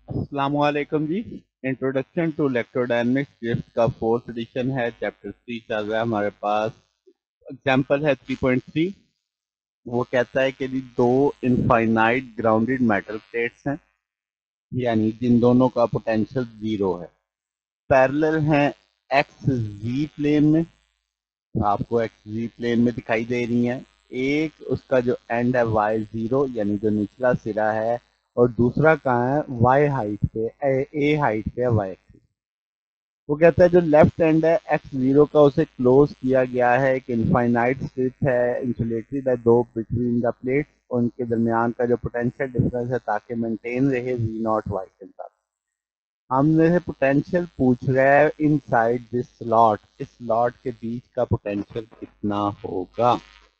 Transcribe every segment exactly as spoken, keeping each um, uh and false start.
अस्सलाम वालेकुम जी। इंट्रोडक्शन टू इलेक्ट्रोडायनेमिक्स गिफ्ट का फोर्थ एडिशन है। चैप्टर थ्री चल रहा है हमारे पास। एग्जाम्पल है थ्री पॉइंट थ्री। वो कहता है कि जी दो इनफाइनाइट ग्राउंडेड मेटल प्लेट्स हैं, यानी जिन दोनों का पोटेंशियल जीरो है, पैरेलल हैं एक्स जी प्लेन में। आपको एक्स जी प्लेन में दिखाई दे रही हैं। एक उसका जो एंड है वाई जीरो, यानी जो निचला सिरा है, और दूसरा कहाँ है, वाई हाइट पे, ए, ए हाइट पे है, वाई एक्सिस। वो कहता है जो लेफ्ट एंड है एक्स जीरो का, उसे क्लोज किया गया है, एक इनफाइनाइट स्ट्रिप है इंसुलेटेड है दो बिटवीन द प्लेट्स, उनके दरमियान का जो पोटेंशियल डिफरेंस है ताकि मेंटेन रहे वी नॉट वाई के साथ। हमने से पोटेंशियल पूछ रहा है इनसाइड दिस स्लॉट, इस स्लॉट के बीच का पोटेंशियल कितना होगा।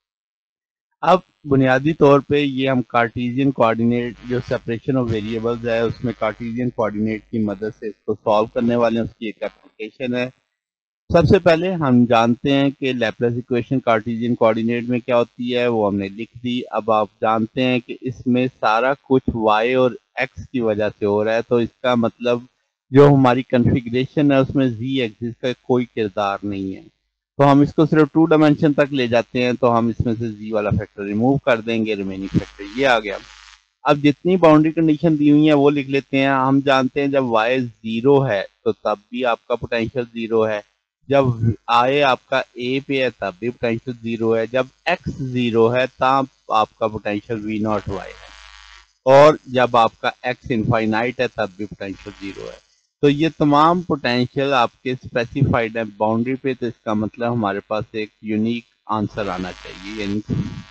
अब बुनियादी तौर पे ये हम कार्टेशियन कोऑर्डिनेट, जो सेपरेशन ऑफ वेरिएबल्स है, उसमें कार्टेशियन कोऑर्डिनेट की मदद से इसको सॉल्व करने वाले हैं। उसकी एक एप्लीकेशन है। सबसे पहले हम जानते हैं कि लैप्लेस इक्वेशन कार्टेशियन कोऑर्डिनेट में क्या होती है, वो हमने लिख दी। अब आप जानते हैं कि इसमें सारा कुछ y और x की वजह से हो रहा है, तो इसका मतलब जो हमारी कॉन्फ़िगरेशन है उसमें z एक्सिस का कोई किरदार नहीं है। तो हम इसको सिर्फ टू डायमेंशन तक ले जाते हैं, तो हम इसमें से z वाला फैक्टर रिमूव कर देंगे, रिमेनिंग फैक्टर ये आ गया। अब जितनी बाउंड्री कंडीशन दी हुई है वो लिख लेते हैं। हम जानते हैं जब y जीरो है तो तब भी आपका पोटेंशियल जीरो है, जब i आपका a पे है तब भी पोटेंशियल जीरो है, जब x जीरो है तब आपका पोटेंशियल v नॉट y है, और जब आपका x इनफाइनाइट है तब भी पोटेंशियल जीरो है। तो ये तमाम पोटेंशियल आपके स्पेसिफाइड है बाउंड्री पे, तो इसका मतलब हमारे पास एक यूनिक आंसर आना चाहिए, यानी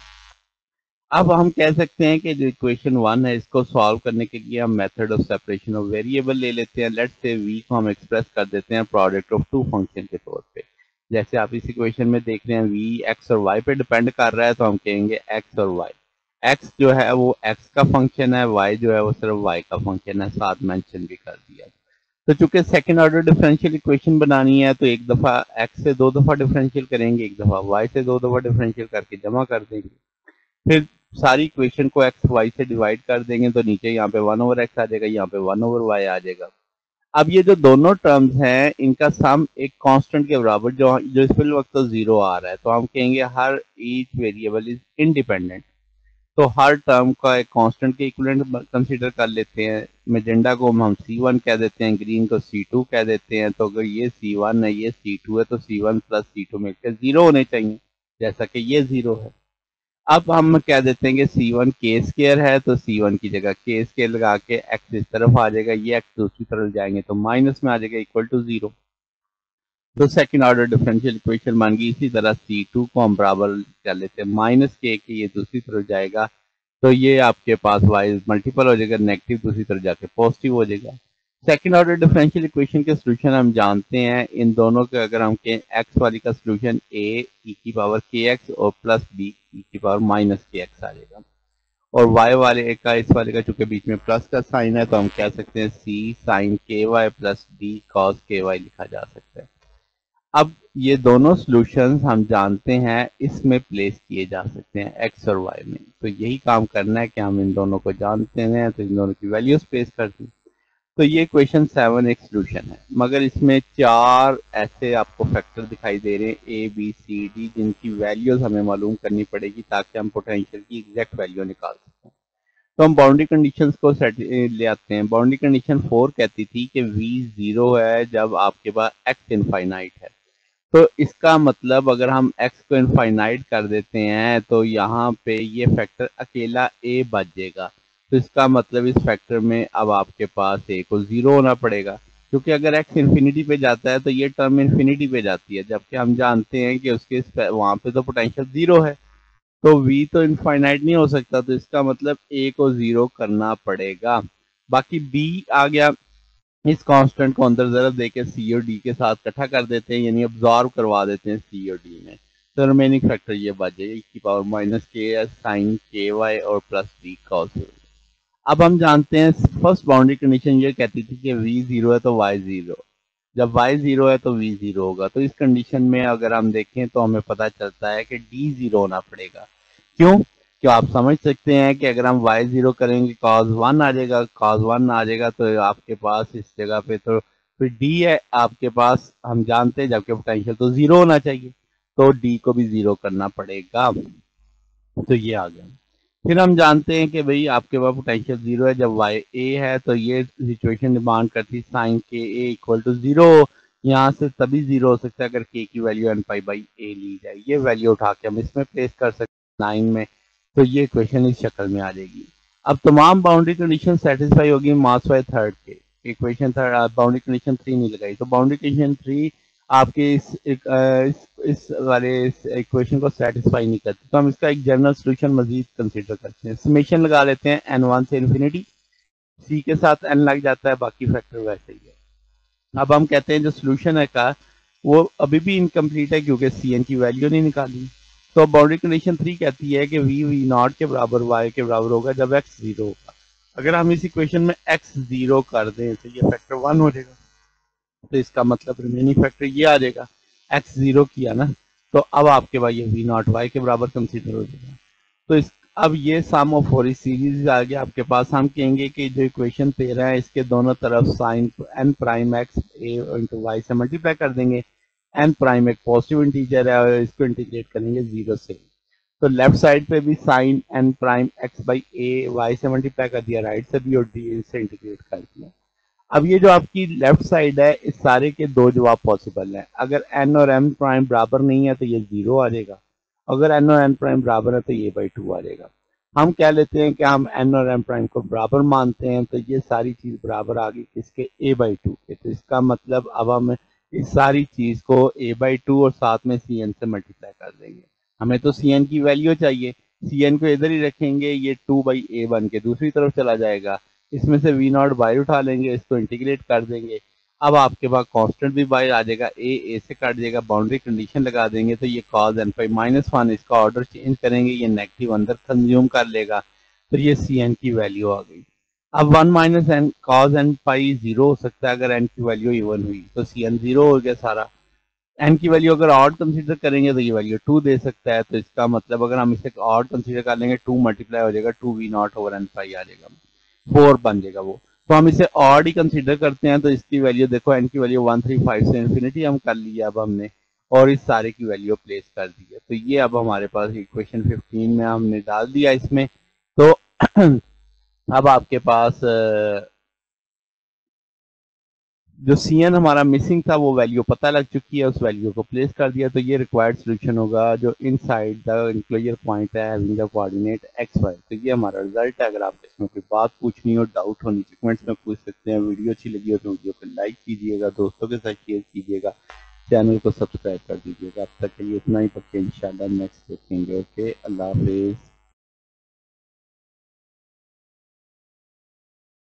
अब हम कह सकते हैं कि जो इक्वेशन वन है इसको सॉल्व करने के लिए हम method of separation of variable ले लेते हैं। लेट्स से v को हम एक्सप्रेस कर देते हैं प्रोडक्ट ऑफ टू फंक्शन के तौर पे। जैसे आप इस इक्वेशन में देख रहे हैं v x और y पे डिपेंड कर रहा है, तो हम कहेंगे x और y। x जो है वो x का फंक्शन है, y जो है वो सिर्फ y का फंक्शन है, साथ मेंशन भी कर दिया। तो चूंकि सेकंड ऑर्डर डिफरेंशियल इक्वेशन बनानी है, तो एक दफा x से दो दफा डिफरेंशियल करेंगे, एक दफा y से दो दफा डिफरेंशियल करके जमा कर देंगे, फिर सारी इक्वेशन को एक्स वाई से डिवाइड कर देंगे, तो नीचे यहाँ पे वन ओवर एक्स आ जाएगा, यहाँ पे वन ओवर वाई आ जाएगा। अब ये जो दोनों टर्म्स हैं इनका सम एक कांस्टेंट के बराबर, जो जो इस वक्त तो जीरो आ रहा है, तो हम कहेंगे हर ईच वेरिएबल इज इंडिपेंडेंट। तो हर टर्म का एक कांस्टेंट के इक्विवेलेंट कंसीडर कर लेते हैं। मेजेंडा को हम सी वन कह देते हैं, ग्रीन को सी टू कह देते हैं। तो अगर ये सी वन है, ये सी टू है, तो C one plus C two मिलकर जीरो होने चाहिए, जैसा कि ये जीरो है। अब हम कह देते हैं कि सी वन के स्केयर है, तो सी वन की जगह के स्केयर लगा के एक्स इस तरफ आ जाएगा, ये एक्स दूसरी तरफ जाएंगे तो माइनस में आ जाएगा, इक्वल टू जीरो। तो सेकंड ऑर्डर डिफरेंशियल इक्वेशन बन गई। इसी तरह सी टू को हम बराबर कर लेते हैं माइनस के के, ये दूसरी तरफ जाएगा, तो ये आपके पास वाई मल्टीपल हो जाएगा, नेगेटिव दूसरी तरफ जाके पॉजिटिव हो जाएगा। सेकंड ऑर्डर डिफरेंशियल इक्वेशन के सोल्यूशन हम जानते हैं। इन दोनों के अगर हम कहें एक्स वाली का सोल्यूशन ए ई की पावर के एक्स और प्लस बी ई की पावर माइनस के एक्स आ जाएगा, और वाई वाले का इस वाले का चूंकि बीच में प्लस का साइन है, तो हम कह सकते हैं C sine K Y plus D cos K Y लिखा जा सकता है। अब ये दोनों सॉल्यूशंस हम जानते हैं इसमें प्लेस किए जा सकते हैं एक्स और वाई में। तो यही काम करना है कि हम इन दोनों को जानते हैं, तो इन दोनों की वैल्यूज प्लेस कर दें। तो ये क्वेश्चन सेवन एक सोल्यूशन है, मगर इसमें चार ऐसे आपको फैक्टर दिखाई दे रहे हैं ए बी सी डी, जिनकी वैल्यूज हमें मालूम करनी पड़ेगी ताकि हम पोटेंशियल की एग्जैक्ट वैल्यू निकाल सकें। तो हम बाउंड्री कंडीशंस को सेट ले आते हैं। बाउंड्री कंडीशन फोर कहती थी कि v जीरो है जब आपके पास x इनफाइनाइट है। तो इसका मतलब अगर हम x को इनफाइनाइट कर देते हैं तो यहाँ पे ये फैक्टर अकेला a बच जाएगा। तो इसका मतलब इस फैक्टर में अब आपके पास a को जीरो होना पड़ेगा, क्योंकि अगर x इन्फिनिटी पे जाता है तो ये टर्म इन्फिनिटी पे जाती है, जबकि हम जानते हैं कि उसके वहां पे तो पोटेंशियल जीरो है, तो v तो इनफाइनाइट नहीं हो सकता। तो इसका मतलब a को जीरो करना पड़ेगा। बाकी b आ गया, इस कांस्टेंट को अंदर जरा देके सी और डी के साथ इकट्ठा कर देते हैं, यानी ऑब्जॉर्व करवा देते हैं सी और डी में, तो रिमेनिंग फैक्टर ये बच जाएगा e की power minus K sine K Y और प्लस डी कॉस। अब हम जानते हैं फर्स्ट बाउंड्री कंडीशन ये कहती थी कि v जीरो है तो y जीरो, जब y जीरो है तो v जीरो होगा। तो इस कंडीशन में अगर हम देखें तो हमें पता चलता है कि d जीरो होना पड़ेगा। क्यों? क्या आप समझ सकते हैं कि अगर हम y जीरो करेंगे cos वन आ जाएगा, cos वन आ जाएगा तो आपके पास इस जगह पे तो फिर d है आपके पास, हम जानते हैं जबकि पोटेंशियल तो जीरो होना चाहिए, तो d को भी जीरो करना पड़ेगा। तो ये आ गया। फिर हम जानते हैं कि भाई आपके पास पोटेंशियल जीरो है, जब वाई ए है तो ये सिचुएशन डिमांड करती साइन के ए इक्वल टू जीरो। यहाँ से तभी जीरो हो सकता है अगर के की value N pi by A ली जाए। ये वैल्यू उठा के हम इसमें प्लेस कर सकते हैं नाइन में, तो ये इक्वेशन इस शक्ल में आ जाएगी। अब तमाम बाउंड्री कंडीशन सेटिस्फाई होगी मास बाय थर्ड के। Equation third boundary condition three नहीं लगाई, तो बाउंड्री कंडीशन थ्री आपके इस, एक, इस इस वाले इक्वेशन को सेटिस्फाई नहीं करती, तो हम इसका एक जनरल सोल्यूशन मजीद कंसीडर करते हैं। समेशन लगा लेते हैं एन वन से इन्फिनिटी, सी के साथ एन लग जाता है, बाकी फैक्टर वैसे ही है। अब हम कहते हैं जो सोल्यूशन है का वो अभी भी इनकम्प्लीट है क्योंकि सी एन की वैल्यू नहीं निकाली। तो बाउंड्री कंडीशन थ्री कहती है कि वी वी नॉट के बराबर वाई के बराबर होगा जब एक्स जीरो होगा। अगर हम इस इक्वेशन में एक्स जीरो कर दें तो ये फैक्टर वन हो जाएगा, तो इसका मतलब रिमेनिंग फैक्टर ये आ जाएगा। एक्स जीरो किया ना, तो अब आपके पास ये वी नॉट वाई के बराबर कंसीडर हो जाएगा। तो इस अब ये सम ऑफ फोर सीरीज आ गया आपके पास। हम कहेंगे कि जो इक्वेशन तेरह है इसके दोनों तरफ sine N prime X A into Y से मल्टीप्लाई कर देंगे। एन प्राइम एक पॉजिटिव इंटीजर है और इसको इंटीग्रेट करेंगे जीरो से, तो लेफ्ट साइड पे भी sine N prime X by A Y से मल्टीप्लाई कर दिया, राइट से भी और डी से इंटीग्रेट कर दिया। अब ये जो आपकी लेफ्ट साइड है इस सारे के दो जवाब पॉसिबल हैं। अगर एन और एम प्राइम बराबर नहीं है तो ये जीरो आ जाएगा, अगर एन और एन प्राइम बराबर है तो ये बाई टू आ जाएगा। हम कह लेते हैं कि हम एन और एम प्राइम को बराबर मानते हैं, तो ये सारी चीज बराबर आ गई किसके, ए बाई टू के। तो इसका मतलब अब हम इस सारी चीज को ए बाई टू और साथ में सी एन से मल्टीप्लाई कर देंगे। हमें तो सी एन की वैल्यू चाहिए, सी एन को इधर ही रखेंगे, ये टू बाई ए बन के दूसरी तरफ चला जाएगा। इसमें से वी नॉट बाई उठा लेंगे, इसको इंटीग्रेट कर देंगे। अब आपके पास कांस्टेंट भी बाई आ जाएगा, ए ए से कट जाएगा, बाउंड्री कंडीशन लगा देंगे तो ये cos N pi minus one, इसका ऑर्डर चेंज करेंगे, ये नेगेटिव अंदर कंज्यूम कर लेगा, तो ये सी एन की वैल्यू आ गई। अब one minus N cos N pi zero हो सकता है अगर एन की वैल्यू इवन हुई, तो सी एन जीरो हो गया सारा। एन की वैल्यू अगर ऑड कंसीडर करेंगे तो ये वैल्यू टू दे सकता है, तो इसका मतलब अगर हम इसे ऑड कंसीडर कर लेंगे टू मल्टीप्लाई हो जाएगा, two V not over N pi आ जाएगा, फोर बन जाएगा वो। तो हम इसे ऑड ही कंसीडर करते हैं, तो इसकी वैल्यू देखो एन की वैल्यू वन थ्री फाइव से इन्फिनिटी हम कर लिया अब हमने, और इस सारे की वैल्यू प्लेस कर दी है। तो ये अब हमारे पास इक्वेशन फिफ्टीन में हमने डाल दिया इसमें। तो अब आपके पास जो सी एन हमारा मिसिंग था वो वैल्यू पता लग चुकी है, उस वैल्यू को प्लेस कर दिया। तो ये रिक्वायर्ड सोल्यूशन होगा जो इनसाइड द इंक्लोजर पॉइंट है having the coordinate X Y. तो ये हमारा रिजल्ट है। अगर आप इसमें कोई बात पूछनी हो, डाउट हो, नीचे कमेंट्स में पूछ सकते हैं। वीडियो अच्छी लगी हो तो वीडियो को लाइक कीजिएगा, दोस्तों के साथ शेयर कीजिएगा, चैनल को सब्सक्राइब कर दीजिएगा। अब तक के लिए इतना ही, पक्के इंशाल्लाह नेक्स्ट देखेंगे। ओके, अल्लाह हाफिज।